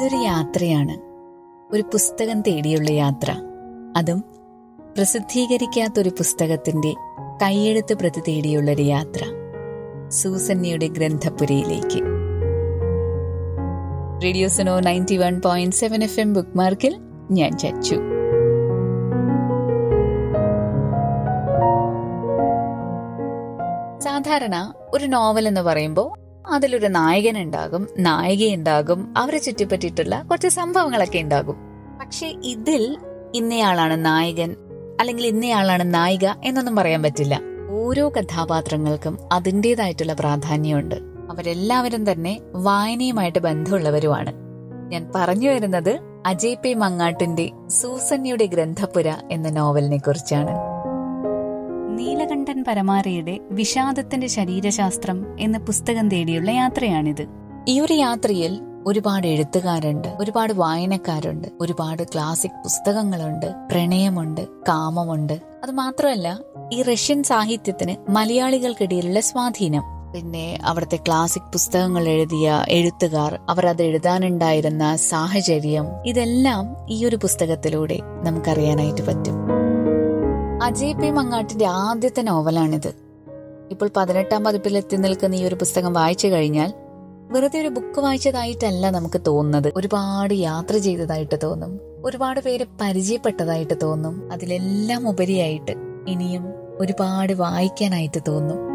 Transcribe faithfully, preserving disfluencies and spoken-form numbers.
ഇതൊരു യാത്രയാണ്, ഒരു പുസ്തകം തേടിയുള്ള യാത്ര. അതും പ്രസിദ്ധീകരിക്കാത്തൊരു പുസ്തകത്തിന്റെ കൈയെഴുത്ത് പ്രതി തേടിയുള്ളൊരു യാത്ര, സൂസന്നയുടെ ഗ്രന്ഥപുരയിലേക്ക്. Radio Suno ninety one point seven F M book മാർക്കിൽ ഞാൻ ചച്ചു. സാധാരണ ഒരു നോവൽ എന്ന് പറയുമ്പോൾ അതിലൊരു നായകൻ ഉണ്ടാകും, നായികയുണ്ടാകും, അവരെ ചുറ്റിപ്പറ്റിയിട്ടുള്ള കുറച്ച് സംഭവങ്ങളൊക്കെ ഉണ്ടാകും. പക്ഷെ ഇതിൽ ഇന്നയാളാണ് നായകൻ അല്ലെങ്കിൽ ഇന്നയാളാണ് നായിക എന്നൊന്നും പറയാൻ പറ്റില്ല. ഓരോ കഥാപാത്രങ്ങൾക്കും അതിൻ്റെതായിട്ടുള്ള പ്രാധാന്യമുണ്ട്. അവരെല്ലാവരും തന്നെ വായനയുമായിട്ട് ബന്ധമുള്ളവരുമാണ്. ഞാൻ പറഞ്ഞു വരുന്നത് അജയ് പി മങ്ങാട്ടിന്റെ സൂസന്നയുടെ ഗ്രന്ഥപുര എന്ന നോവലിനെ കുറിച്ചാണ്. നീലകണ്ഠൻ പരമാരയുടെ വിഷാദത്തിന്റെ ശരീരശാസ്ത്രം എന്ന പുസ്തകം തേടിയുള്ള യാത്രയാണിത്. ഈ ഒരു യാത്രയിൽ ഒരുപാട് എഴുത്തുകാരുണ്ട്, ഒരുപാട് വായനക്കാരുണ്ട്, ഒരുപാട് ക്ലാസിക് പുസ്തകങ്ങളുണ്ട്, പ്രണയമുണ്ട്, കാമമുണ്ട്. അത് മാത്രമല്ല, ഈ റഷ്യൻ സാഹിത്യത്തിന് മലയാളികൾക്കിടയിലുള്ള സ്വാധീനം, പിന്നെ അവിടുത്തെ ക്ലാസിക് പുസ്തകങ്ങൾ എഴുതിയ എഴുത്തുകാർ, അവർ അത് എഴുതാനുണ്ടായിരുന്ന സാഹചര്യം, ഇതെല്ലാം ഈ ഒരു പുസ്തകത്തിലൂടെ നമുക്കറിയാനായിട്ട് പറ്റും. അജയ് പി മങ്ങാട്ടിന്റെ ആദ്യത്തെ നോവലാണിത്. ഇപ്പോൾ പതിനെട്ടാം പതിപ്പിൽ എത്തി നിൽക്കുന്ന ഈ ഒരു പുസ്തകം വായിച്ചു കഴിഞ്ഞാൽ വെറുതെ ഒരു ബുക്ക് വായിച്ചതായിട്ടല്ല നമുക്ക് തോന്നുന്നത്. ഒരുപാട് യാത്ര ചെയ്തതായിട്ട് തോന്നും, ഒരുപാട് പേര് പരിചയപ്പെട്ടതായിട്ട് തോന്നും. അതിലെല്ലാം ഉപരിയായിട്ട് ഇനിയും ഒരുപാട് വായിക്കാനായിട്ട് തോന്നും.